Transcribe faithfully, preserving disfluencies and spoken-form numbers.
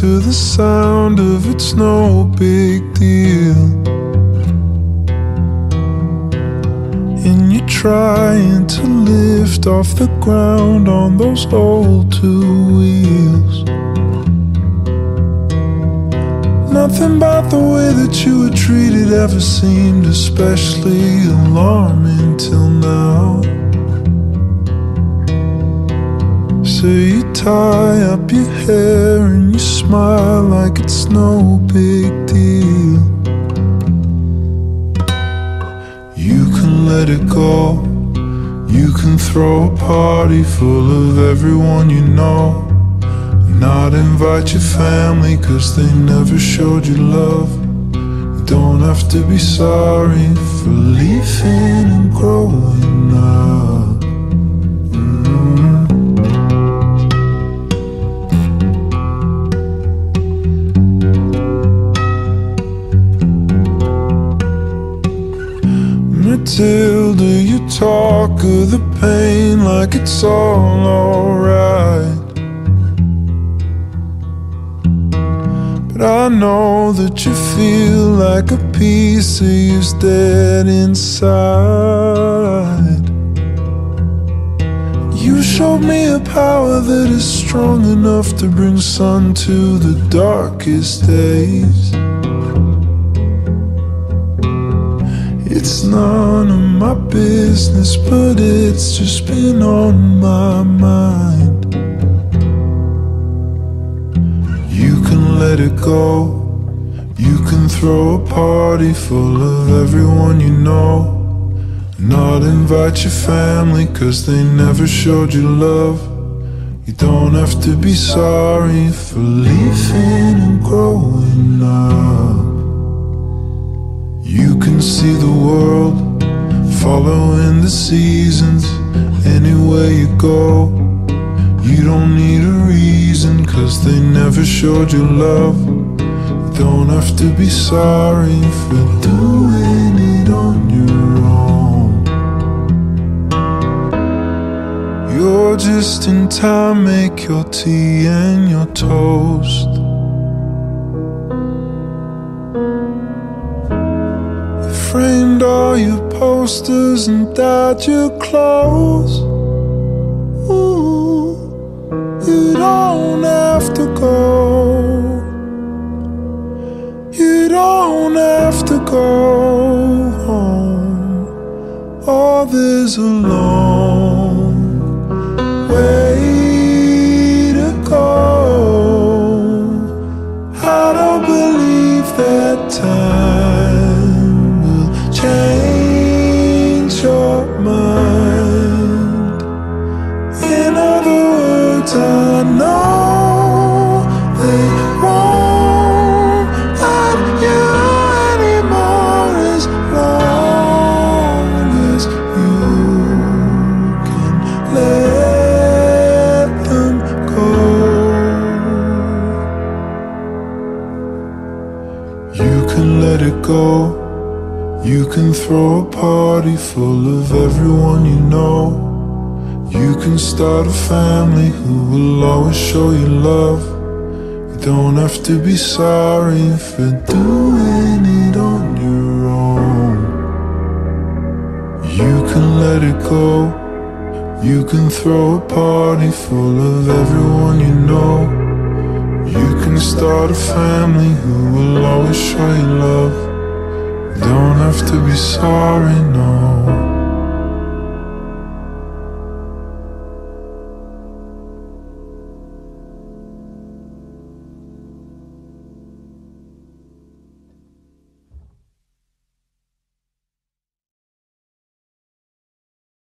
to the sound of it's no big deal. And you're trying to lift off the ground on those old two wheels. Nothing about the way that you were treated ever seemed especially alarming till now. So you tie up your hair and you smile like it's no big deal. You can let it go. You can throw a party full of everyone you know. Not invite your family cause they never showed you love. You don't have to be sorry for leaving and growing up. Mm-hmm. Matilda, you talk of the pain like it's all alright. But I know that you feel like a piece of you's dead inside. You showed me a power that is strong enough to bring sun to the darkest days. It's none of my business, but it's just been on my mind. You can let it go. You can throw a party full of everyone you know. Not invite your family cause they never showed you love. You don't have to be sorry for leaving and growing up. You can see the world, following the seasons, anywhere you go. You don't need a reason, cause they never showed you love. You don't have to be sorry for doing it on your own. You're just in time, make your tea and your toast. Framed all your posters and dyed your clothes. Ooh, you don't have to go. You don't have to go home. Oh, there's a long way to go. I don't believe that time change your mind. In other words, I know they won't let you anymore as long as you can let them go. You can let it go. You can throw a party full of everyone you know. You can start a family who will always show you love. You don't have to be sorry for doing it on your own. You can let it go. You can throw a party full of everyone you know. You can start a family who will always show you love. Don't have to be sorry, no.